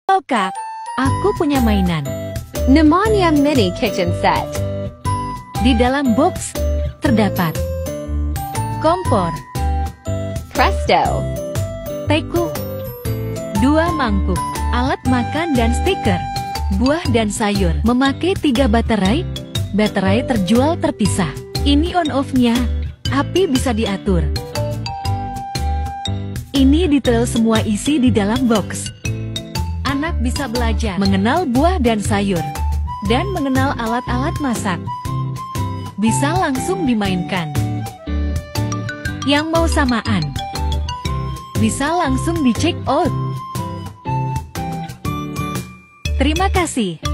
Halo Kak, aku punya mainan. Nemanja Mini Kitchen Set. Di dalam box terdapat kompor, Presto. teko, 2 mangkuk, alat makan dan stiker, buah dan sayur. Memakai 3 baterai. Baterai terjual terpisah. Ini on-off-nya. Api bisa diatur. Ini detail semua isi di dalam box. Anak bisa belajar mengenal buah dan sayur, dan mengenal alat-alat masak. Bisa langsung dimainkan. Yang mau samaan, bisa langsung di check out. Terima kasih.